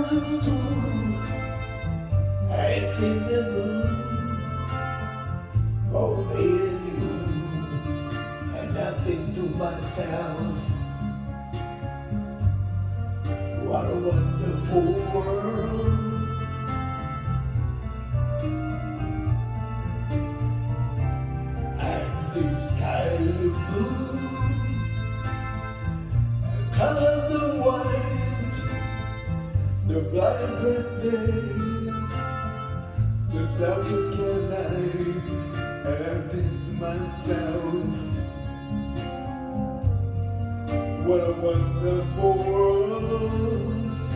mountains too. I see the moon, oh me and you, and I think to myself, what a wonderful world. I see sky blue, colors of white, the brightest day, the darkest night, and I think to myself, what a wonderful world.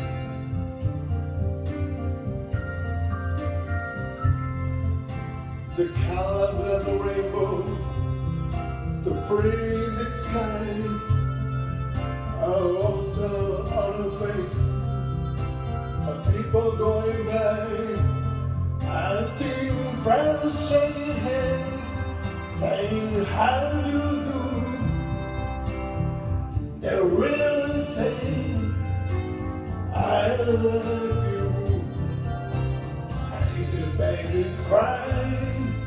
The color of the rainbow, so pretty in the sky, are also on the faces of people going by. I see friends shaking hands, saying how do you do. They're really saying I love you. I hear babies crying,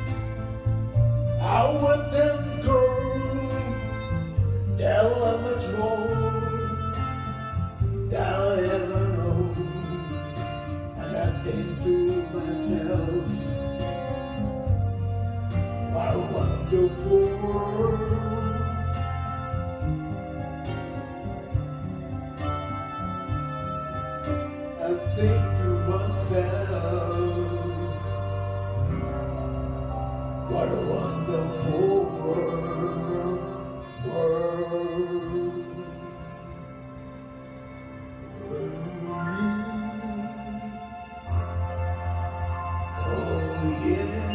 I want them to grow. They'll love much more than I'll ever know. And I think to myself, what a wonderful world. I think to myself, what a wonderful world. Oh yeah.